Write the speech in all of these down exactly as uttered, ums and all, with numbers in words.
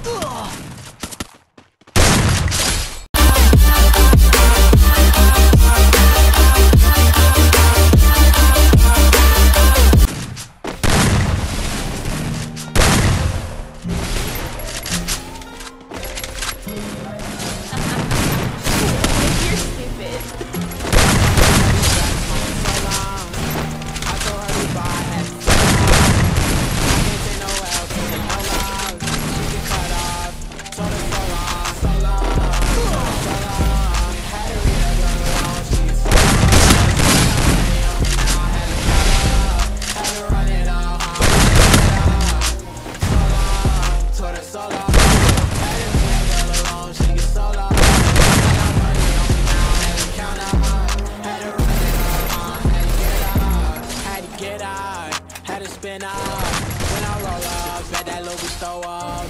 Spin up when I roll up, bet that little bitch throw up.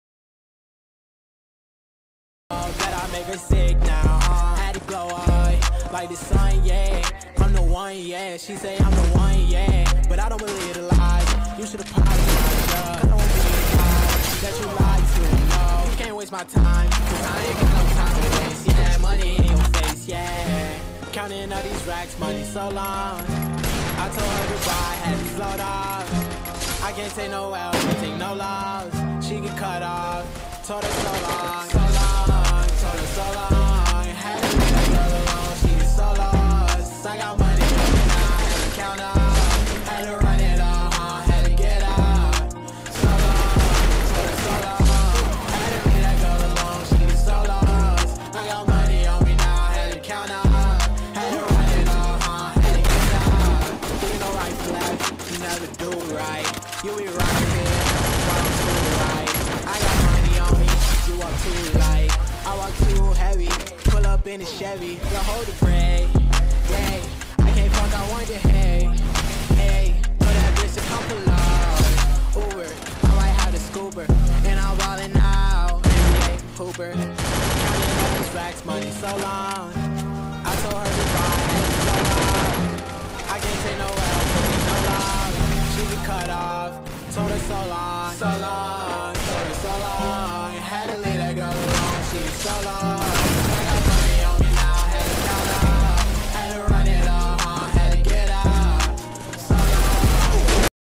Bet I make her sick now. Uh, had to glow up like the sun, yeah. I'm the one, yeah. She say I'm the one, yeah. But I don't believe the lies. You should apologize, uh. I don't believe the lies that you lied to. No, you can't waste my time, cause I ain't got no time to waste. Yeah, money in your face, yeah. Counting all these racks, money so long. I told her goodbye, had to slow down. I can't take no L, can't take no loss. She get cut off, told her so long, so long, told her so long. Had to leave that girl alone, she get so lost. I got money coming out, had to count up, had to run it all, huh? Had to get out. So long, told her so long. Had to leave that girl alone, she get so lost. I got money on me now, had to count up, had to run it all, huh? Had to get out. You know right from left, you never do right. You be right here, walk too right. I got money on me, you walk too light. I walk too heavy, pull up in a Chevy. You hold the brake, yeah. I can't fuck, I want your hey, hey. Tell that bitch to come below. Uber, I might have the scooper, and I'm ballin' out. N B A Hooper, counting all these racks, money so long. I told her goodbye, had to slow down. I can't take no L, can't take no loss. She get cut off, told her so long, so long, told her so long. Had to leave that girl alone, she was so long.